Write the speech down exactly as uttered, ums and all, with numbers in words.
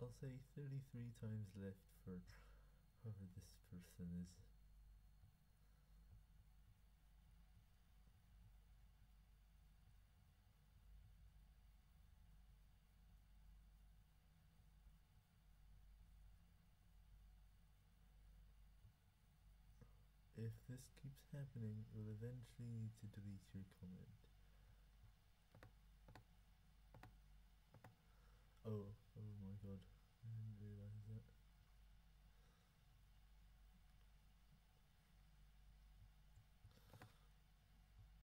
I'll say thirty-three times left for whoever this person is. If this keeps happening, we'll eventually need to delete your comment. Oh, oh my god, I didn't realise.